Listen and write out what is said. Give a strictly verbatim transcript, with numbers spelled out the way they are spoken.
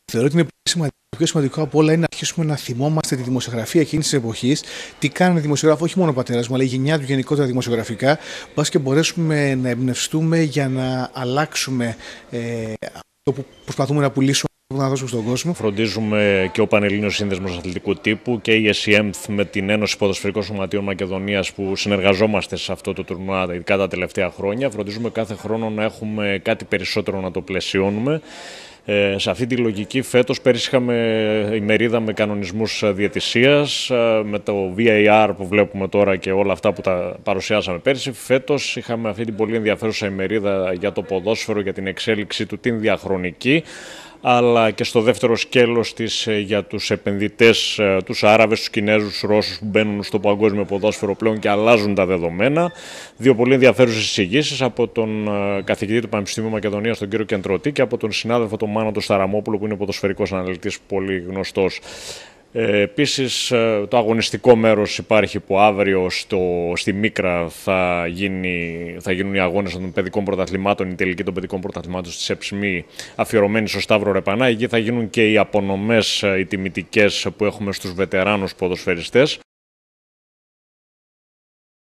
Θεωρώ ότι είναι πολύ σημαντικό. Το πιο σημαντικό από όλα είναι να αρχίσουμε να θυμόμαστε τη δημοσιογραφία εκείνη τη εποχή, τι κάνανε δημοσιογράφοι, όχι μόνο ο πατέρας μου, αλλά η γενιά του γενικότερα δημοσιογραφικά, μπας και μπορέσουμε να εμπνευστούμε για να αλλάξουμε ε, αυτό που προσπαθούμε να πουλήσουμε, να δώσουμε στον κόσμο. Φροντίζουμε και ο Πανελλήνιος Σύνδεσμος Αθλητικού Τύπου και η ΕΣΥΕΜΘ με την Ένωση Ποδοσφαιρικών Σωματείων Μακεδονίας που συνεργαζόμαστε σε αυτό το τουρνουά ειδικά τα τελευταία χρόνια. Φροντίζουμε κάθε χρόνο να έχουμε κάτι περισσότερο να το πλαισιώνουμε. Ε, σε αυτή τη λογική φέτος πέρυσι είχαμε ημερίδα με κανονισμούς διαιτησίας, με το βι έι αρ που βλέπουμε τώρα και όλα αυτά που τα παρουσιάσαμε πέρυσι. Φέτος είχαμε αυτή την πολύ ενδιαφέρουσα ημερίδα για το ποδόσφαιρο, για την εξέλιξη του, την διαχρονική, αλλά και στο δεύτερο σκέλος της για τους επενδυτές, τους Άραβες, τους Κινέζους, τους Ρώσους που μπαίνουν στο παγκόσμιο ποδόσφαιρο πλέον και αλλάζουν τα δεδομένα. Δύο πολύ ενδιαφέρουσες εισηγήσεις από τον καθηγητή του Πανεπιστημίου Μακεδονίας, τον κύριο Κεντρωτή, και από τον συνάδελφο τον Μάνο τον Σταραμόπουλο, που είναι ποδοσφαιρικός αναλυτής πολύ γνωστός. Ε, επίσης, το αγωνιστικό μέρος υπάρχει που αύριο στο, στη Μίκρα θα, γίνει, θα γίνουν οι αγώνες των παιδικών πρωταθλημάτων, η τελική των παιδικών πρωταθλημάτων στη ΣΕΠΣΜΗ, αφιερωμένη στο Σταύρο Ρεπανά. Εκεί θα γίνουν και οι απονομές, οι τιμητικές που έχουμε στους βετεράνους ποδοσφαιριστές.